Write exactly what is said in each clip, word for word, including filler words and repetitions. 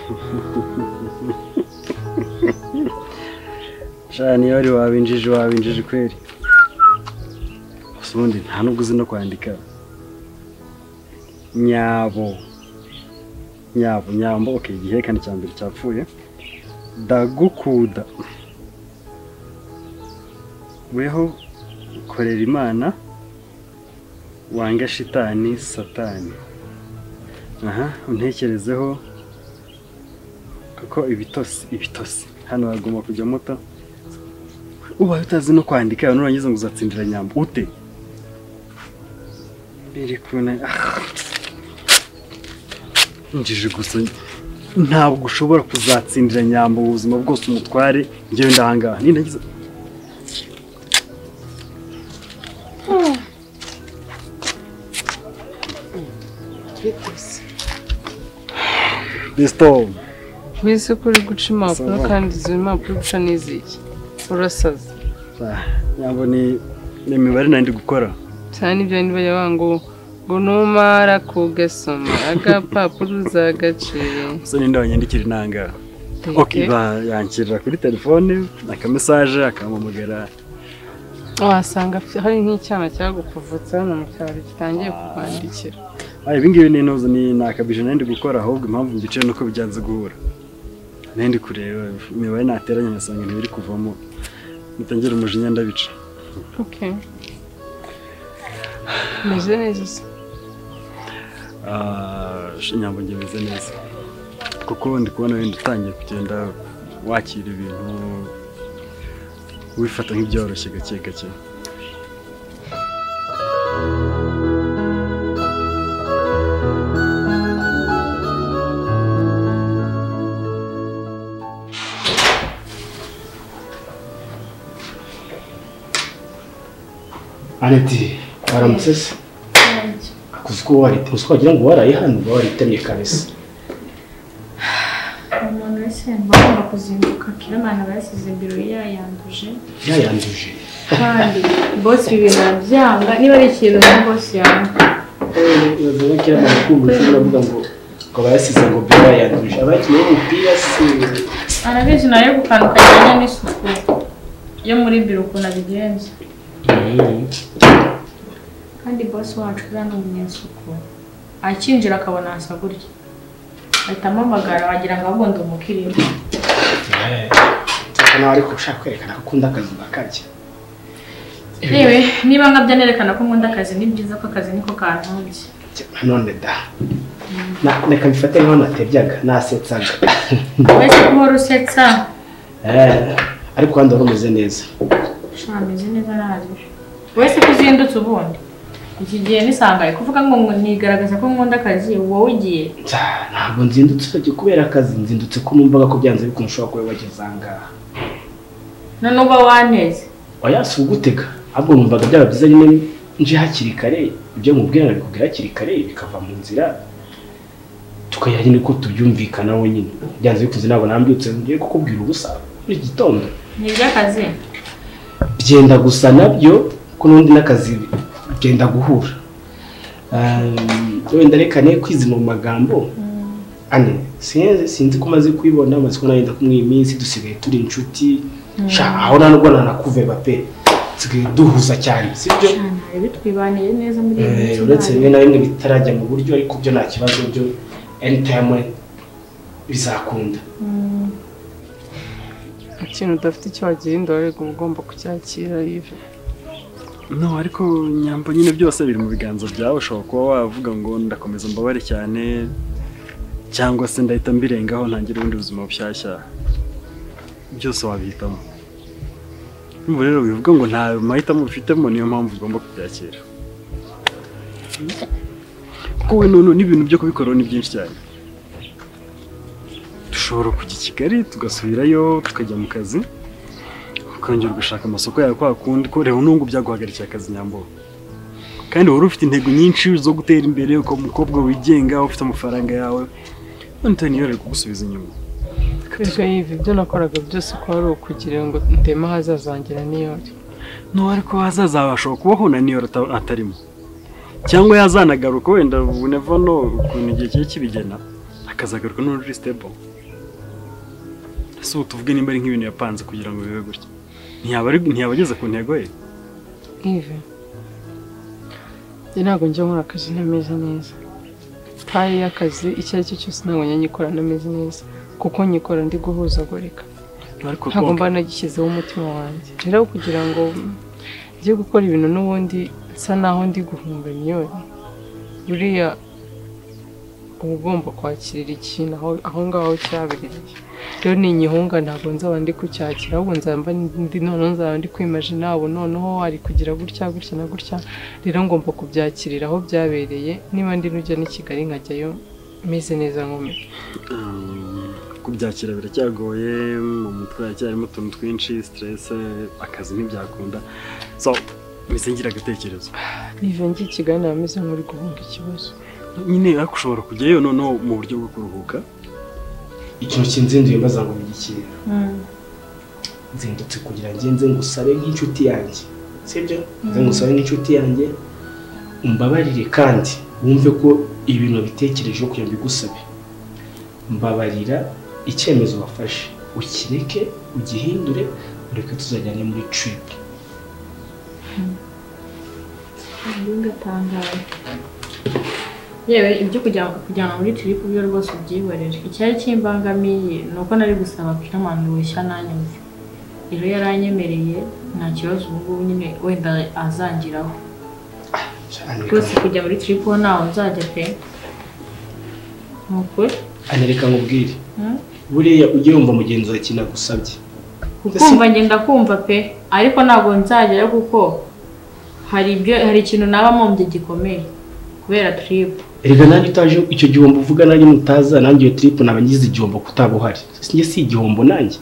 Shani yari wabinjije wabinjije kweri. Usundi nta nubwo uzi no kwandika. Nyabo. Nyabo nyambo okay igihe kandi cyambere cyapfuye. Ndagukuda. Weho korera Imana wanga shitani satani. Aha untekerezeho kuko ibitosi ibitosi hano bagomba kujya muto. Uba utazi no kwandika nurangiza ngo uzatsindira nyambo ute? Biri kuna njije gusa ntabwo ushobora kuzatsindira nyambo ubuzima bwose umutware ngewe ndahanga nindagiza Bisto wese kuri guca impapuro kandi izo impapuro guca n'iziki urasaza nyambo ni n'imibare nandi gukora cyane ibyo niba yabango ngo numara kugasoma agapapuro uzagaciye so ninde wanyandikira inanga okay ba yankirira kuri telefone aka message akamamugara wasanga hari nk'icyana cyagupfuvutsa hano mu cyaro gitangiye kukwandikira. Ayi bingibi ni nozo ni nakabije nandi gukora ahubwo impamvu mbice nuko byanze guhura nandi kureba imibare nateranye nasanga ntibiri kuvamo mutangira umujinya ndabica. Okay meze neza ah nyambo ngeze neza kuko ndi kubona wenda utangiye kugenda wakira ibintu wifata nk'ibyoroshye gake gake. Aneti waramutse se kuko wari tuzi wagira ngo waraye hano wari temye kabisa. Umuntu wese bagomba kuzinduka Kiramana basize biro yayanduje yayanduje kandi boss ibintu byanga niba ari ikintu na boss yanga eh uzo Kiramana kumva uravuga ngo ko basize ngo biro yayanduje abakiye umupira se arabeje nayo gukandukanya n'isuku yo muri biro kuna bigenze kandi boss wacu rano umunyesuku akinjira akabona asa gutya ahitamo amagara wagira ngo abundi umukiriya eh cyane ariko ushaka kwerekana ko ukunda akazi bakajya. Yewe niba ngabya nerekana ko nkunda akazi ni byiza ko akazi niko kantunze none da na neka mfate nko natebyaga nasetsaga wese ko rusetsa eh ariko kandi urumeze neza shameze neza naje wese kuzindutse ubundi iki gihe nisangaye kuvuga ngo nigaragaza ko nkunda akazi wowe ugiye ntabwo nzindutse cyo kubera akazi nzindutse ko numvaga ko byanze bikunshoboka ko wagezanga none uba waneze oya si ugutega ahubwo numvaga byaba byiza nyine nje hakiri kare ibyo mubwira nabikubwira hakiri kare bikava mu nzira tukayari niko tubyumvikana wenyine byanze bikunze nabo nambyutse ngiye kukubwira ubusa muri gitondo ni by'akazi byenda gusa nabyo ko nundi nakazi byenda guhura um wenda rekane kwizima mu magambo ane sinzi sinzi ko maze kwibona maze ko nayenda kumwe iminsi dusigaye turi inshuti sha aho nanubwo nanakuveba pe tsigaye duhuza cyane sibyo bitwibaniye neza muri eh uretse bimwe na bimwe bitarajya mu buryo ariko byo nta kibazo byo anytime bizakunda. ikintu udafite icyo wagenda ariko ugomba kucyakira yive. No ariko nyambo nyine byose biri mu biganza byawe ushobora kuba wavuga ngo ndakomeza mbabare cyane cyangwa se ndahita mbirengaho ntangira ubundi buzima bushyashya byose wabihitamo. Niba rero bivuga ngo nta mahitamo ufitemo niyo mpamvu ugomba kubyakira kuko we none n'ibintu byo kubikora ni byinshi cyane. Dushobora kujya i Kigali tugasubirayo tukajya mu kazi ukongera gushaka amasoko yawe kwa kundi ko rero nungu byaguhagarikiye akazi nyambo kandi wari ufite intego nyinshi zo gutera imbere uko umukobwa wigenga ufite amafaranga yawe none niyo rero kugusubiza inyuma. Kwega yive ibyo nakoraga byose ko ari ukugira ngo ndema hazazangira niyo no ariko hazazabasha kubaho na niyo atarimo cyangwa yazanagaruka wenda never know ukuntu igihe cye kibigena akazagaruka no stable ese ubu tuvuge nimba ari nk'ibintu yapanze kugira ngo bibe gutya ntiyaba ari ntiyaba ageze ku ntego ye Ive njye ntabwo njya nkora akazi ntameze neza taye y'akazi icyo ari cyo cyose ntabwo njya nyikora ntameze neza kuko nyikora ndi guhuzagurika ntabwo mba nagishyizeho umutima wanjye rero kugira ngo njye gukora ibintu n'ubundi nsa naho ndi guhumba miliyoni buriya uba ugomba kwakirira ikintu aho ngaho cyabereye rero ni inyihunga ntabwo nzaba ndi kucyakira ahubwo nzaba ndi noneho nzaba ndi kwimajina abo noneho ari kugira gutya gutya na gutya rero ngomba kubyakirira aho byabereye niba ndi n'ujya n'i Kigali nkajyayo meze neza nkomeye kubyakira biracyagoye mu mutwe cyarimo utuntu twinshi stress akazi ntibyakunda so mise ngira agatekerezo niva ngi Kigali nameze nk'uri guhunga ikibazo nyine ariko ushobora kujyayo noneho mu buryo bwo kuruhuka ikintu kinzinduye mbaza ngo bigikira nzindutse kugira ngenze ngusabe nk'inshuti yanjye sibyo nze ngusabe nk'inshuti yanjye umbabarire kandi wumve ko ibintu bitekereje kugira ngo bigusabe mbabarira icyemezo wafashe ukireke ugihindure ureke tuzajyane muri trip ngatangaye yewe ibyo kujyana muri trip byo rwose byihorere icyari kimbangamiye nuko nari gusaba Kiramani wishya nanyumve rero yaranyemereye nta kibazo ubu nyine wenda azangiraho rwose kujya muri trip ho nawe nzajya pe nuko anereka nkubwire buriya ugiye wumva mugenzi wawe kinagusabye kumva ngenda kumva pe ariko ntabwo nzajyayo kuko hari ibyo hari ikintu naba mumbye gikomeye kubera trip erega nanjye utaje icyo gihombo uvuga nanjye mutaza nanjye iyo trip naba ngize igihombo kutabuhari sinjye si igihombo nanjye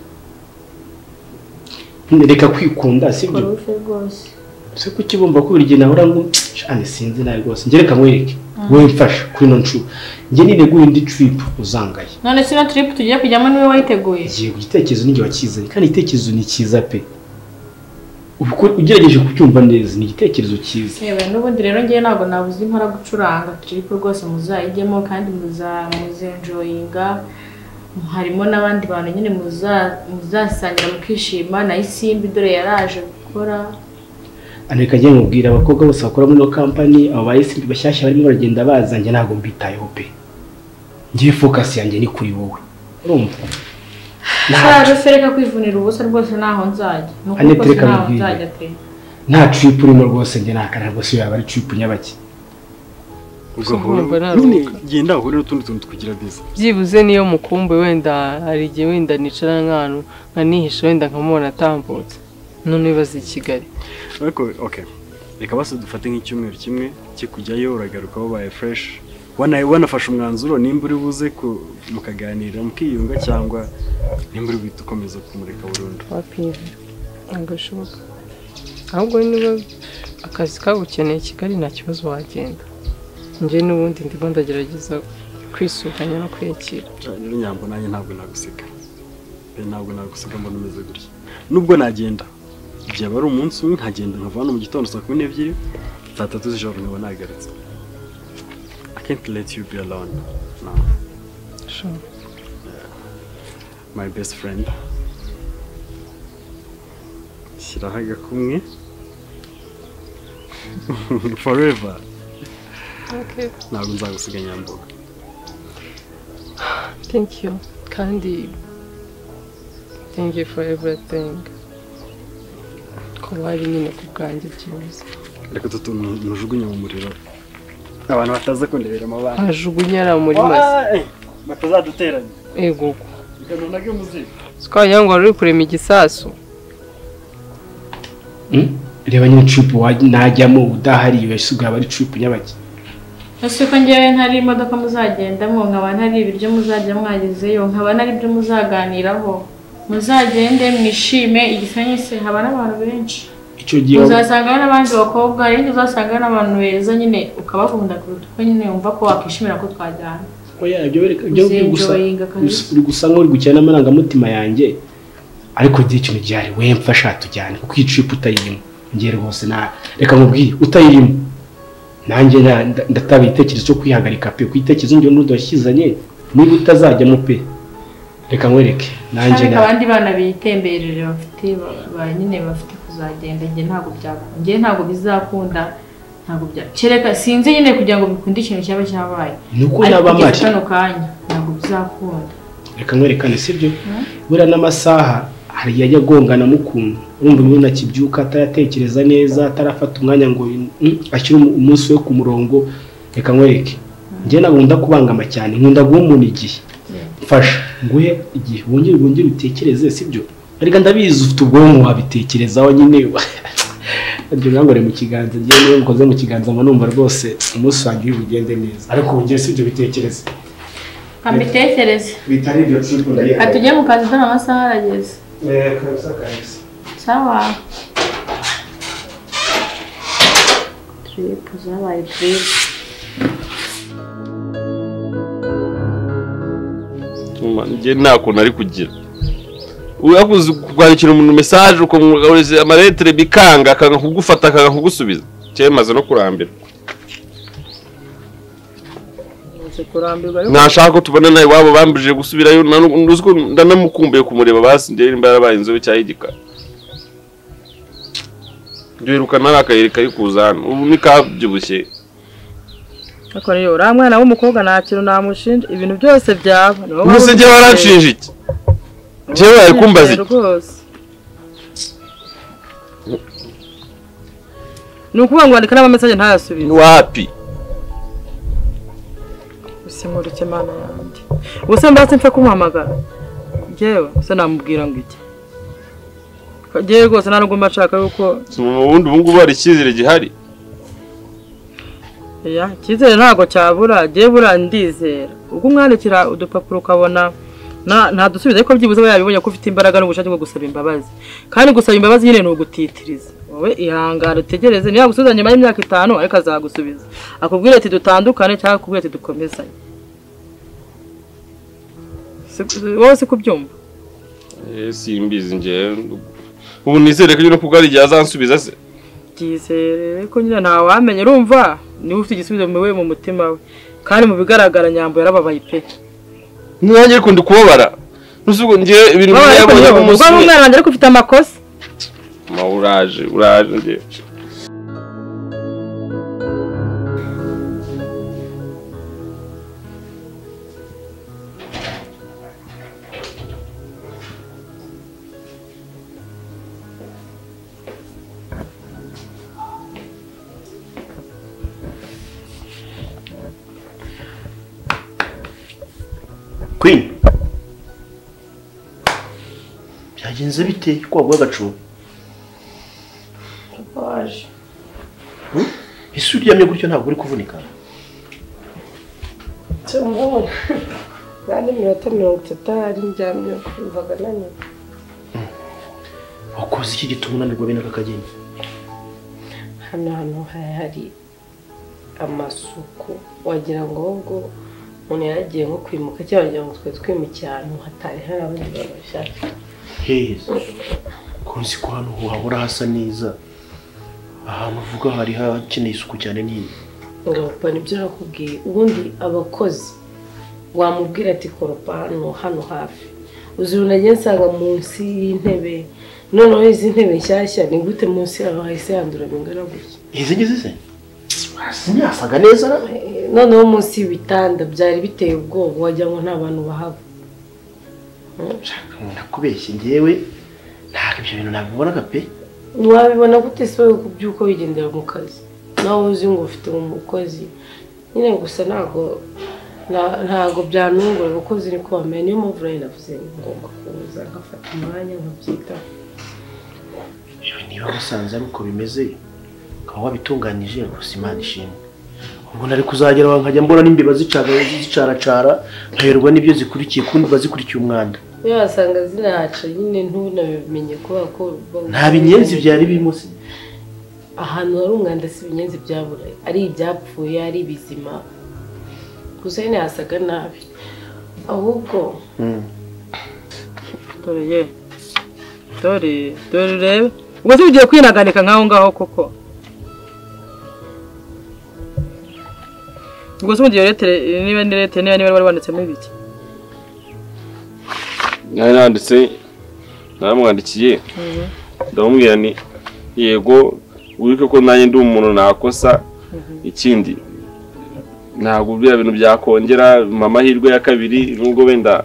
reka kwikunda sibyo se kukibumva ko buri gihe nahora ngo cyane sinzi nawe rwose njye reka nkwereke wowe mfasha kuri no ncu njye nineguye indi trip uzangaye none sino trip tugiye kujyamo niwe wayiteguye ngiye igitekerezo n'ingiye wakizanye kandi igitekerezo ni cyiza pe ubwo ugerageje kucyumva neza ni igitekerezo cyiza yewe n'ubundi rero ngiye ntabwo nabuze impara gucuranga trip rwose muzayijyemo kandi muzamuzenjoyinga harimo n'abandi bantu nyine muzasangira mukishima na Isimbi dore yaraje gukora Aneka njye nkubwira abakobwa bose bakora muri no company abo bayisindi bashyashya barimo baragenda bazanye ntago mbitayeho pe ngiye focus yanjye ni kuri wowe urumva nta fereka kwivunira ubusa rwose naho nzajya nuko naho nzajya pe nta trip urimo rwose njye nakara rwose yaba ari trip nyabaki nyine genda ahure n'utundi tuntu kugira biza byibuze niyo mukumbe wenda hari igihe wenda nicara nk'ahantu nkanihisha wenda nkamubona atambutse none bibaza i Kigali ariko okay reka base dufate nk'icyumweru kimwe cyo kujyayo uragaruka wabaye fresh wana wanafasha umwanzuro nimba uri buze mukaganira mukiyunga cyangwa nimba uri bita ukomeza kumureka burundu wapive angashoboka ahubwo niba akazi kagukeneye Kigali nta kibazo wagenda nje n'ubundi ndimo ndagerageza kwisukanya no kwiyakira rero nyambo nanjye ntabwo nagusiga ntabwo nagusiga mbona umeze gutya nubwo nagenda igihe bari umunsi umwe nkagenda nkavana mu gitondo saa kumi n'ebyiri saa tatu z'ijoro niba nagarutse I can't let you be alone now. Sure. Yeah. My best friend. Shyiraho agakumwe. Forever. Okay. Ntabwo nzagusiga nyambo. Thank you. Kandi thank you for everything. Kuba ari nyine ku bwanjye byiza. Reka tutunujugunye mu muriro. Abantu bataza kundebera mu bana. Ajugunyara muri maze. Batazaduteranya. Ego. Ikanonage muzi. Sikaya ngo ari kurema igisasu. Hmm? Reba nyine trip najyamo udahari yasuga bari trip nyabaki. Ese ko ngewe ntari imodoka muzagendamo nkaba ntari ibiryo muzajya mwagezeyo nkaba ntari ibyo muzaganiraho. Muzagende mwishime igisanyi se haba n'abantu benshi. Icyo gihe uzasanga n'abandi bakobwa ariko uzasanga n'abantu beza nyine ukabakunda kuruta uko nyine wumva ko wakishimira ko twajyana. Oya ibyo ibyo gusa uri gusa nk'uri gukina n'amaranga mutima yanjye ariko gihe ikintu gihari we mfasha tujyane kuko iyi trip utayirimo ngere rwose na reka mubwire utayirimo nanjye ndatabiye itekerezo cyo kwihagarika pe kwitekerezo njye n'udo washyizanye niba utazajyamo pe reka nkwereke nanjye ariko abandi bana bitemberere bafite ba nyine bafite kuzagenda njye ntabwo byakunda njye ntabwo bizakunda ntabwo bya kereka sinzi nyine kugira ngo bikunde ikintu cyaba cyabaye nuko naba mari kano kanya ntabwo bizakunda reka nkwerekane sibyo bura n'amasaha hari yajya gongana mukuntu urumva umuntu akibyuka atayatekereza neza atarafata umwanya ngo ashyire umunsi we ku murongo reka nkwereke njye nagunda kubangama cyane nkunda guha umuntu igihe mfasha nguhe igihe wongere wongere utekereze sibyo ariko ndabizi ufite ubwonko wabitekerezaho nyine ibyo ngangore mu kiganza ngiye niyo nkoze mu kiganza ngo numva rwose umunsi wanjye ugende neza ariko wongere sibyo bitekereze Ambitekereze bitari ibyo cy'uko ndaye atujye mu kazi dore amasaha arageze eh kabisa kabisa sawa trip zabaye trip njye nta kuntu ari kugira urakuze kwandikira umuntu message ukamugaburiza amaretre bikanga akanga kugufata akanga kugusubiza cyemaze no kurambira nashaka ko tubona nawe wabo bambije gusubirayo nuziko ndanamukumbuye kumureba basi ngiye nimba yarabaye inzobe cyahigika ndiruka narakayirika yikuzana ubu nikabyibushye Ako rero uriya mwana w'umukobwa nta kintu namushinja ibintu byose byaba umusege waranshinja iki jewe ari kumbaza iki ni ukuvuga ngo andika n'amamesaje ntayasubize wapi usimurike mana yanjye ubuse mbatse mfe kumuhamagara jewe se namubwira ngo iki jewe rwose nta nubwo mbashaka yuko ubundi ubu ngubu hari icyizere gihari ya icyizere ntabwo cyabura jewe bura ndizera ubwo umwandikira udupapuro ukabona nta dusubiza ariko byibuze we yabibonye ko ufite imbaraga n'ubushake bwo gusaba imbabazi kandi gusaba imbabazi nyine ni ugutitiriza wowe ihangara utegereze niba gusubiza nyuma y'imyaka itanu ariko azagusubiza akubwira ati dutandukane cyangwa akubwira ati dukomezanye wowe si kubyumva simbizi nje ubu nizere ko nyine kubwo ari igihe azansubiza se byizere ko nyine ntawamenye urumva niba ufite igisubizo mu we mu mutima we kandi mu bigaragara nyambo yarababaye pe nanjye ariko ndi kubabara nusugo ngiye ibintu byabonye mu musi ubwo umwana wanjye ariko ufite amakosa ma uraje uraje ngiye Queen byagenze bite kwagwa gacu waje isi uryamye gutyo ntabwo uri kuvunika cyangwa nani minota mirongo itatu ari njyamye mvaga nani wakoze iki gituma unanirwa bene aka kageni hano hano hari amasuku wagira ngo ubwo umuntu yaragiye nko kwimuka cyangwa wagira ngo twe twimukiye ahantu hatari hari abandi babashaka heza kunzi ko hano hahora hasa neza ahantu uvuga hari hakeneye isuku cyane n'iyi ngapa nibyo nakubwiye ubundi abakozi wamubwira ati koropa hano hano hafi uzirunage nsanga munsi y'intebe noneho izi ntebe nshyashya ni gute munsi yaho hahise handura bingana gutya izi ngizi se sinyasaga neza na noneho munsi y'ibitanda byari biteye ubwoba wagira ngo nta bantu bahaba nakubeshye ngewe ntabwo ibyo bintu nabibonaga pe wabibona gute se wowe kubyuko wigendera mu kazi nawe uzi ngo ufite umukozi nyine gusa ntabwo ntabwo byanungura abakozi ni ko bamenya niyo mpamvu rero navuze ngomba kuza nkafata umwanya nkabyitaho niba musanze ari uko bimeze ukaba wabitunganije gusa Imana ishimwe ubwo nari kuzagera nkajya mbona n'imbeba zicaracara nkaherwa n'ibyo zikurikiye kundi bazikurikiye umwanda iyo wasanga zinahaca nyine ntunabimenye kubera ko nta binyenzi byari birimo se ahantu hari umwanda si ibinyenzi byabura ari ibyapfuye ari bizima gusa nyine hasaga nabi ahubwo dore ye dore dore rebe ubwo tugiye kwinaganika nkaho ngaho koko ubwo se mugiye leta niba ni leta niba niba wari wanditsemo ibiki nari nanditse naramwandikiye ndamubwira ni yego wibuke ko nanjye ndi umuntu nakosa ikindi ntabwo bya bintu byakongera mama hirwe ya kabiri nubwo wenda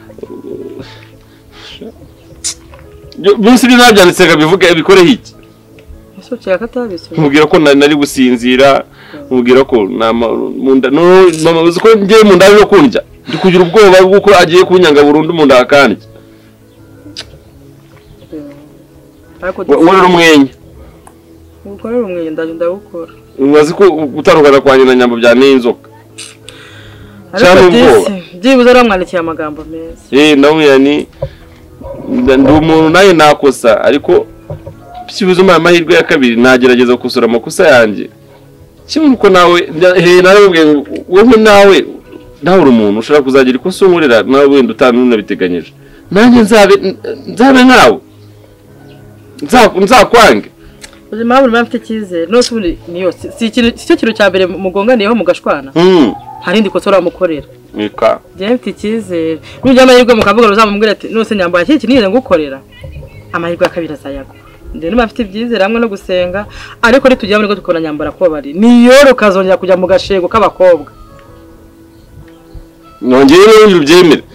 byose binabyanditse kabivuga bikore hiki ese cyaka tabise mubwira ko nari gusinzira mubwira ko munda no mama uzi ko ngiye munda yo kundya ndi kugira ubwoba bw'uko agiye kunyanga burundu munda akandi wari umwenya ukora umwenya ndaje ndagukora umaze ko gutarugana kwanye na nyambo bya n'inzoka cyane ubwo byibuze aramwandikiye amagambo meza eh nawe ni ndi umuntu naye nakosa ariko byibuze umara amahirwe ya kabiri nagerageza gukosora amakosa yanjye kimwe uko nawe he narabwiye wewe nawe nawe uri umuntu ushaka kuzagira ikosa unkorera nawe wenda utanuna biteganyije nanjye nzabe nzabe nkawe nzakwange ubuzima buri mfite cyizere no subundi niyo si ikintu cyo kintu cya mbere mugonganiyeho mugashwana hari ndi kosora mukorera nika je mfite cyizere n'ujya amahirwe mukavuga uzamubwira ati nose nyambaye iki kintu ngukorera amahirwe akabira sayago ndene mafite ibyizere hamwe no gusenga ariko ritujya muri ko dukora nyambara ko bari niyo kazongera kujya mu gashego k'abakobwa nongeye rero ubyemere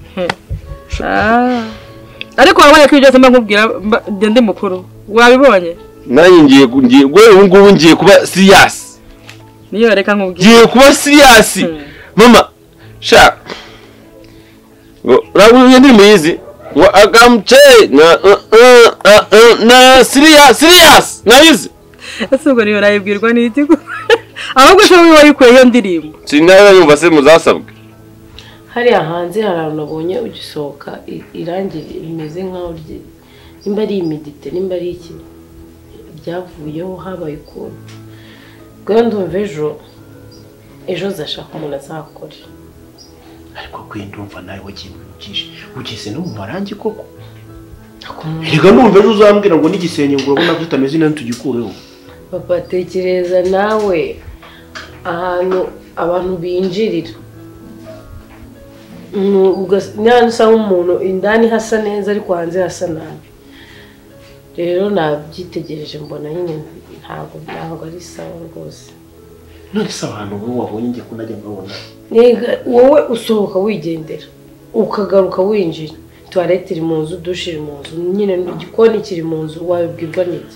ah ariko wabonye ko byose mbakubwira ndi mukuru wabibonye nanjye ngiye ngiye gwe ubu ngubu ngiye kuba serious niyo reka nkubwira ngiye kuba serious mama sha rabu ndi muyizi wa agamche na na serious serious nayizi asugo niyo nayibwirwa n'iki ahubwo cyo wayikuye iyo ndirimbo sinayo yumva se muzasabwe hariya hanze hari abantu nabonye ugisohoka irangi rimeze nkaho nimba ari imidite nimba ari iki byavuyeho habaye ukuntu ubwo ndumva ejo ejo zashaka umuntu azakore ariko kwindumva nawe wagiye byinshi ugeze no mu marangi koko rega numva ejo uzambwira ngo n'igisenye ngo urabona ko utameze neza tugikureho papa tekereza nawe ahantu abantu binjirira nyine usa nk'umuntu indani hasa neza ariko hanze hasa nabi rero nabyitegereje mbona nyine ntabwo ntabwo ari sawa rwose none se abantu bo wabonye ngiye ko najya mbabona wowe usohoka wigendera ukagaruka winjira toilette iri mu nzu dushe iri mu nzu nyine igikoni kiri mu nzu wabibwirwa n'iki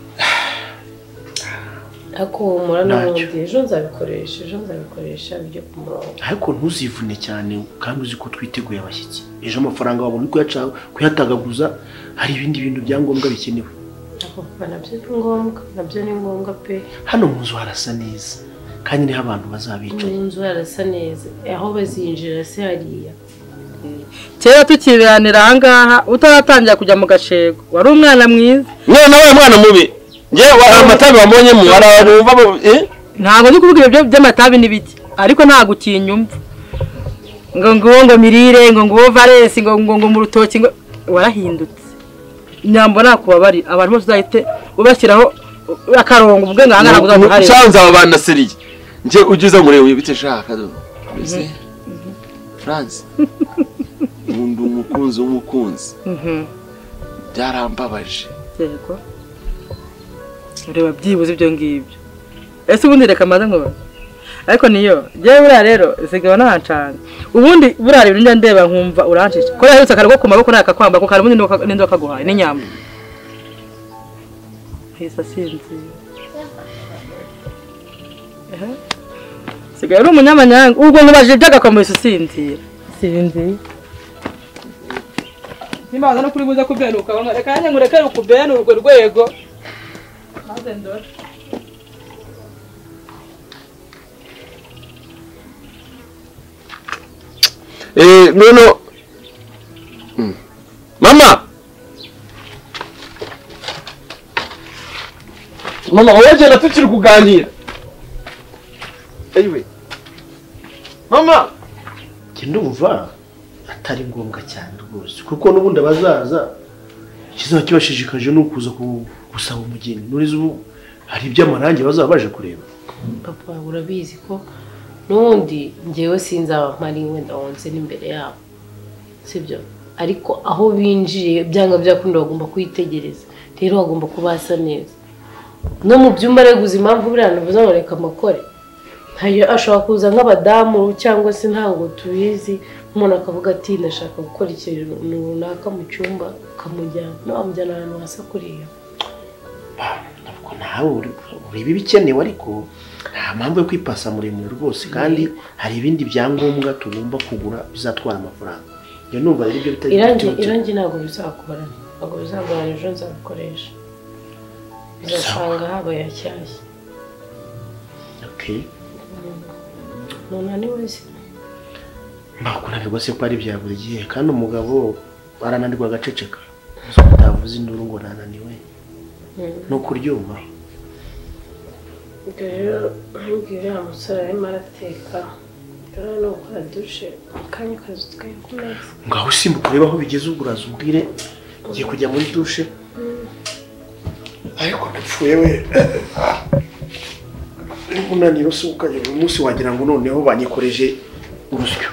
ariko humura n'ubundi ejo nzabikoresha ejo nzabikoresha bijye ku murongo ariko ntuzivune cyane kandi uzi ko twiteguye abashyitsi ejo amafaranga wabona kuyatagaguza hari ibindi bintu byangombwa bikenewe nabyo ni ngombwa nabyo ni ngombwa pe hano mu nzu harasa neza kandi niho abantu bazabicaye mu nzu harasa neza aho bazinjira se hariya kera tukibiranira ahangaha utaratangira kujya mu gashego wari umwana mwiza none nawe mwana mubi nge amatabi wabonye mu ararumva eh ntabwo ndi kuvuga ibyo by'amatabi n'ibiti ariko ntago utinyumva ngo ngo ngo mirire ngo ngo Valence ngo ngo ngo mu rutoki ngo warahindutse nyambo nakubabari abantu bose uzahite ubashyiraho akarongo ubwe nganga ntago uzahari cyanza abana seriye nge ugize murebe bite shaka do mbese France undi umukunzi w'umukunzi mhm byarambabaje yego ureba byibuze ibyo ngibyo ese ubundi reka maze ngo ariko niyo je bura rero sigaho nahancanga ubundi burari ibintu njya ndeba nkumva urancije ko yarutse akarwo ku maboko nakakwamba ko kari mundi n'indoka kaguhaye n'inyamba hisa sinzi eh sigaho uri umunyamanyanga ubwo nubaje byagakomeye usinzira sinzi nimaza no kuri buza kubenuka reka yanjye ngurekere ukubenu urwo rwego maze ndora eh nono hmm. Mama Mama waje na tukiri kuganira Eyiwe Mama kindumva atari ngombwa cyane rwose kuko nubundi abazaza kiza kibashishikaje no kuza gusaba umugeni nurize ubu hari iby'amarangi bazaba baje kureba papa urabizi ko nundi ngewe sinzaba mpari wenda wonse n'imbere yabo sibyo ariko aho binjiye byanga byakunda bagomba kwitegereza rero bagomba kubasa neza no mu byumba reguza impamvu buriya navuze ngo reka amakore ntayo ashobora kuza nk'abadamu cyangwa se ntabwo tubizi umuntu akavuga ati ndashaka gukora ikintu runaka mu cyumba ukamujyana no wamujyana ahantu hasa kuriya ntabwo nawe ureba ibikenewe ariko nta mpamvu yo kwipasa muremure rwose kandi hari ibindi byangombwa tugomba kugura bizatwara amafaranga iyo numva rero ibyo bitari irangi irangi ntabwo bizakubara ntabwo bizagorana ejo nzabikoresha bizasanga habaye ashyashya okay none ni wese ntabwo nabwo se ko ari bya buri gihe kandi umugabo arananirwa agaceceka utavuze induru ngo nananiwe no kuryuma rero mbwira ya musore arimo arateka rero no gukora dushe akanya kazi twaye ku meza ngaho usimbuka ureba aho bigeze uguraza ubwire ngiye kujya muri dushe ariko ndapfuye we unaniro se ukagera umunsi wagira ngo noneho banyikoreje urusyo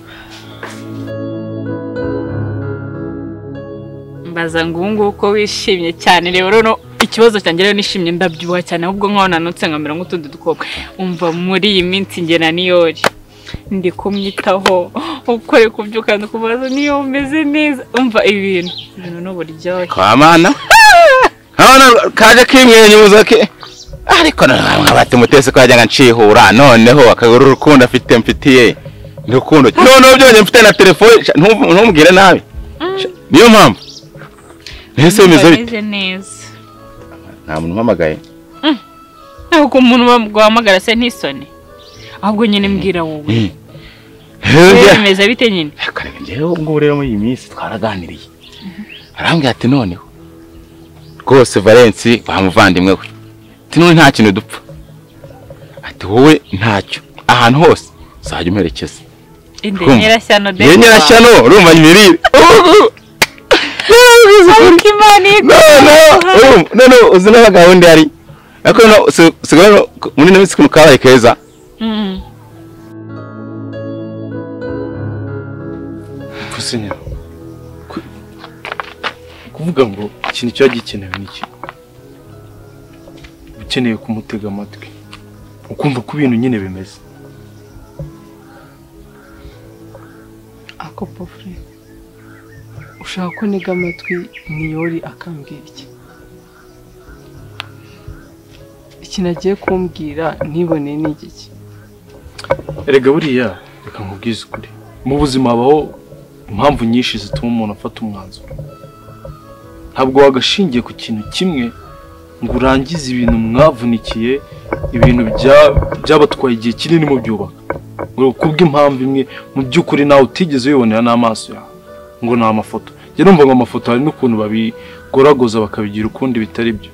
mbaza ngo ubu ngubu ko wishimye cyane rero no ikibazo cyanjye rero nishimye ndabyuha cyane ahubwo nkaho nanutse nkamera nk'utundi dukobwa umva muri iyi minsi njye na niyori ndi kumwitaho uko ari kubyuka ndakubaza niyo umeze neza umva ibintu ibintu n'uburyohe kwa mana abana kaje kimwenyuza ke ariko nkabati mutese ko yajyaga ncihura noneho akagura urukundo afite mfitiye n'urukundo noneho byonye mfite na telefone ntumubwire nabi niyo mpamvu ese bimeze bite neza nta muntu mpamagaye ntabwo umuntu wahamagara se ntisone ahubwo nyine mbwira wowe bimeze bite nyine njyewe ubwo rero muri iyi minsi twaraganiriye arambwira ati noneho rwose Valence bamuvandimwe we ati none nta kintu dupfa ati wowe ntacyo ahantu hose uzajya umperekeza indenyerashyano de indenyerashyano urumva imirire no no uzi na gahunda yari ariko no sigara muri nabisi kuno kabaye keza mhm kusinya kuvuga ngo ikintu cyo gikenewe niki ukeneye kumutega amatwi ukumva ko ibintu nyine bimeze ako pofre ushaka ko niga amatwi niyori akambwira iki iki nagiye kumbwira ntibone n'igiki erega buriya reka nkubwize ukuri mu buzima habaho impamvu nyinshi zituma umuntu afata umwanzuro ntabwo wagashingiye ku kintu kimwe ngo urangize ibintu mwavunikiye ibintu byabatwaye igihe kinini mu byubaka ngo kubw'impamvu imwe mu by'ukuri nawe utigeze ubibonera n'amaso yawe ngo ni amafoto njye numva ngo amafoto hari n'ukuntu babigoragoza bakabigira ukundi bitari byo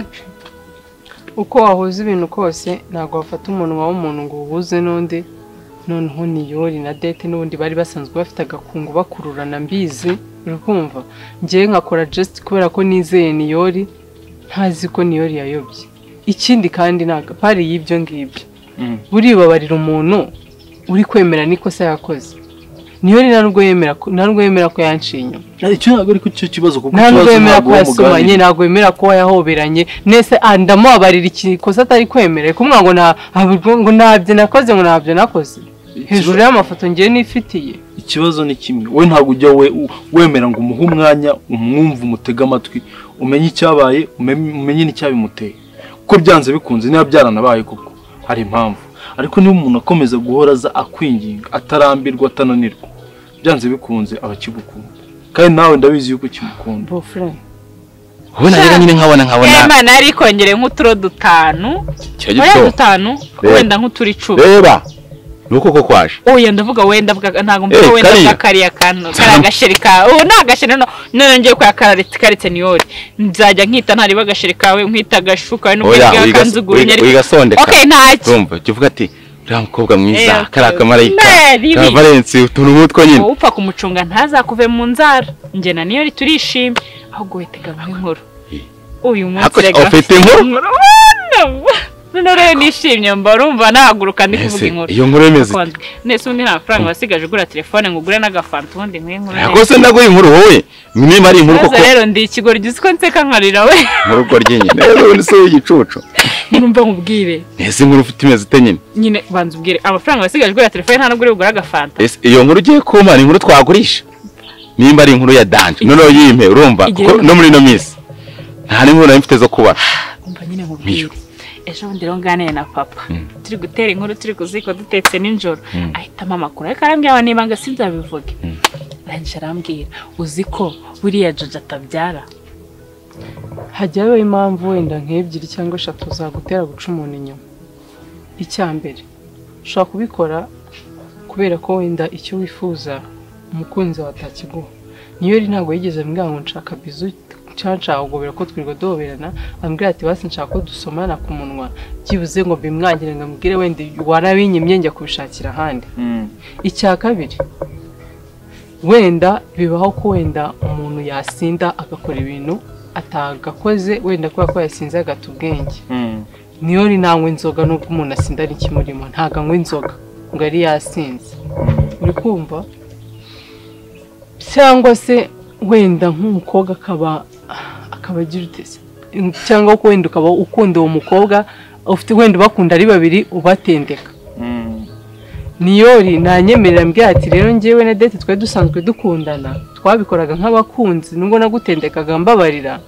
uko wahuza ibintu kose ntabwo wafata umunwa w'umuntu ngo uhuze n'undi noneho niyori na dete n'ubundi bari basanzwe bafite agakungu bakururana mbizi uri kumva njyewe nkakora just kubera ko nizeye niyori ntazi ko niyori yayobye ikindi kandi ntabwo pari y'ibyo ngibyo buribabarira umuntu uri kwemera n'ikosa yakoze niyori ntabwo yemera ntabwo yemera ko yanciye inyuma icyo ntabwo ari cyo kibazo kuko ntabwo yemera ko yasomanye ntabwo yemera ko yahoberanye nese andamubabarira ikikosa atari kwemera kumwa ngo nta ngo ntabyo nakoze ngo ntabyo nakoze hejuru y'amafoto ngiye nifitiye ikibazo ni kimwe we ntabwo ujya we wemera ngo umuhe umwanya umwumve umutega amatwi umenye icyabaye umenye n'icyabimuteye kuko byanze bikunze niba byaranabaye kuko hari impamvu ariko niba umuntu akomeza guhora aza akwinginga atarambirwa atananirwa byanze bikunze abakigukunda kandi nawe ndabizi yuko ukimukunda bofre wowe nagira nyine nkabona nkabona eh mana ari kongere nk'uturo dutanu oya dutanu wenda nk'uturi icumi reba nuko ko kwaje oya ndavuga wenda ndavuga ntago mvuga wenda kakariya kantu karagashirika oh nagashira no none ngiye kwa karetse karetse niyori nzajya nkita ntari bagashirika we nkita gashuka no kwiga kanzuguru nyari okay ntacyo urumva kivuga ati uriya mukobwa mwiza karaka marayika ka Valence utuntu mutwo nyine upfa kumucunga ntazakuve mu nzara nge na niyori turishimye ahubwo wetega nk'inkuru uyu munsi rega ufite inkuru none rero nishimye mba urumva nahaguruka ndi kuvuga inkuru iyo nkuru imeze nese undi nta mafaranga wasigaje ugura telefone ngo ugure n'agafanta ubundi nk'inkuru yako se ndaguye inkuru wowe niba ari inkuru koko rero ndi ikigori gisi ko nseka nkarira we mu rugo ry'inyine rero ni so y'igicucu numva nkubwire nese inkuru ufite imeze ite nyine nyine banza ubwire amafaranga wasigaje ugura telefone nta nubwo ugura agafanta iyo nkuru ugiye kuma ni inkuru twagurisha nimba ari inkuru ya danje none yimpe urumva no muri no miss nta n'inkuru nayifite zo kuba umva nyine nkubwire ejo bundi rero nganire na papa turi gutera inkuru turi kuziko dutetse ninjoro ahitamo amakuru ariko arambwira niba ngo sinzabivuge arangije arambwira uzi ko buriya Jojo atabyara hajyaho impamvu wenda nk'ebyiri cyangwa eshatu zagutera guca umuntu inyuma icya mbere ushobora kubikora kubera ko wenda icyo wifuza umukunzi wawe atakiguha niyo ri ntabwo yigeze ambwira ngo nshaka bizu nshaka kugobera ko twirirwa duhoberana ambwira ati basi nshaka ko dusomana ku munwa byibuze ngo bimwangire ngo ambwire wenda warabinyimye njya kubishakira ahandi icya kabiri wenda bibaho ko wenda umuntu yasinda agakora ibintu atagakoze wenda kubera ko yasinze agata ubwenge niyo ri nanywa inzoga nubwo umuntu asinda ari ikimurimo ntago anywa inzoga ngo ari yasinze uri kumva cyangwa se wenda nk'umukobwa akaba akaba agira utese cyangwa ko wenda ukaba ukunda uwo mukobwa ufite wenda bakunda ari babiri ubatendeka niyori nanyemerera mbwira ati rero ngewe na date twe dusanzwe dukundana twabikoraga nk'abakunzi nubwo nagutendekaga mbabarira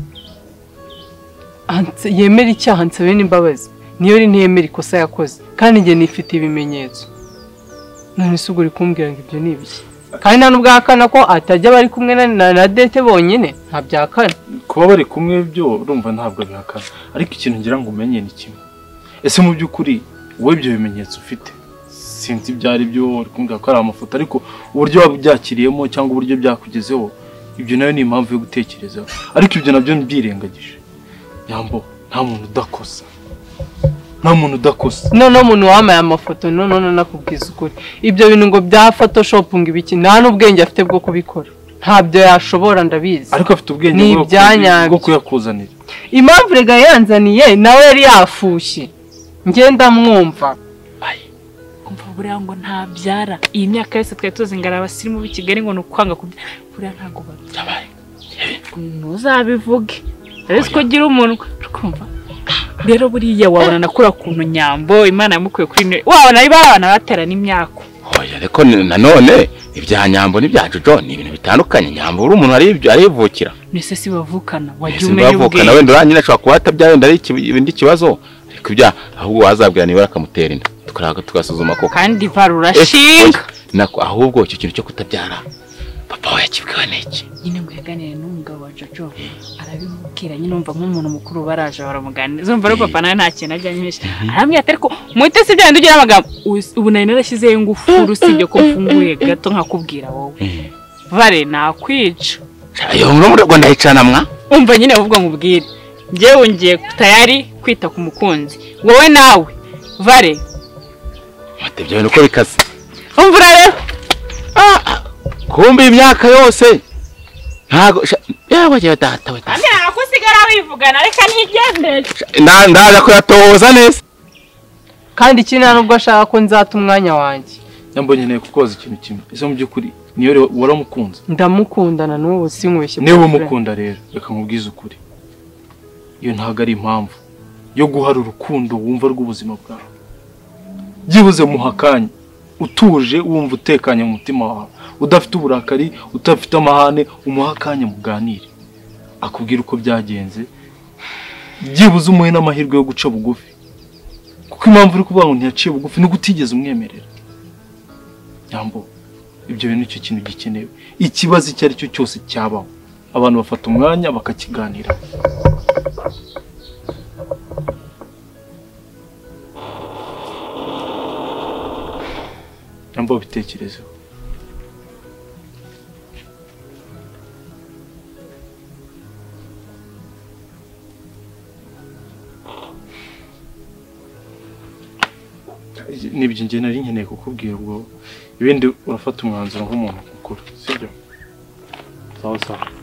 yemera icyaha nsabe n'imbabazi niyori ntiyemera ikosa yakoze kandi nge nifite ibimenyetso none se uguri kumbwira ngo ibyo ni ibiki kandi nta nubwo ahakana ko atajya bari kumwe na date bonyine nta byakana kuba bari kumwe byo urumva ntabwo bihakana ariko ikintu ngira ngo umenye ni kimwe ese mu by'ukuri wowe ibyo bimenyetso ufite sinzi byari byo uri kumbwira ko ari amafoto ariko uburyo wabyakiriyemo cyangwa uburyo byakugezeho ibyo nayo ni impamvu yo gutekerezaho ariko ibyo nabyo mbyirengagije Nyambo nta muntu udakosa nta muntu udakosa none umuntu wamaye amafoto none none nakubwiza ukuri ibyo bintu ngo bya photoshop ngo ibiki nta n'ubwenge afite bwo kubikora ntabyo yashobora ndabizi ariko afite ubwenge bwo kuyakuzanira impamvu rega yanzaniye nawe yari yafushye ngenda mwumva umva buriya ngo ntabyara iyi myaka yose twari tuzi ngo abasirimu b'i Kigali ngo nukwanga buriya ntago babaye ntuzabivuge ariko ko gira umuntu kumva rero buriya wabona nakura kuntu Nyambo Imana yamukuye kuri ne wabona ari barabana baterana imyaka oya ariko nanone ibya Nyambo n'ibya Jojo ni ibintu bitandukanye Nyambo uri umuntu ari ibyo arivukira nese si bavukana wajya umenya ubwe bavukana wenda uranyine ashobora kuba atabyayenda ari ibindi kibazo ariko ibya ahubwo wazabwira niba akamutera inda tukaraga tugasuzuma ko kandi barurashinga nako ahubwo icyo kintu cyo kutabyara papa we yakibwiwe n'iki nyine muyaganire n'umugabo wa Jojo arabimubwira nyine umva nk'umuntu mukuru baraje baramuganira zumva rero papa nawe nta kintu ajya nyinshi arambwira ati ariko muhite si byandi ugira amagambo ubu nari narashyizeho ingufuru usibye ko mfunguye gato nkakubwira wowe bare nakwica yo muri Rwanda ndahicana mwa umva nyine uvuga nkubwire njyewe ngiye tayari kwita ku mukunzi wowe nawe bare mate byo nuko bikaze umva rero ah kumbi imyaka yose ntago yawe je data we kandi nakusigara wivugana reka ntigendere ndaza ko yatoza neza kandi kina nubwo ashaka ko nzata umwanya wanjye Nyambo nkeneye kukoza ikintu kimwe ese mu by'ukuri niyo waramukunze ndamukundana n'ubu sinkweshye niba umukunda rero reka nkubwize ukuri iyo ntago ari impamvu yo guhara urukundo wumva rw'ubuzima bwawe byibuze muhakanye utuje wumva utekanye mu mutima wawe udafite uburakari udafite amahane umuhakanye muganire akubwira uko byagenze byibuze umuhe n'amahirwe yo guca bugufi kuko impamvu uri kuvuga ngo ntiyaciye bugufi no gutigeze umwemerera Nyambo ibyo bintu nicyo kintu gikenewe ikibazo icyo ari cyo cyose cyabaho abantu bafata umwanya bakakiganira Nyambo bitekerezo nibyo nge nari nkeneye kukubwira ubwo ibindi urafata umwanzuro nk'umuntu mukuru sibyo sawa sawa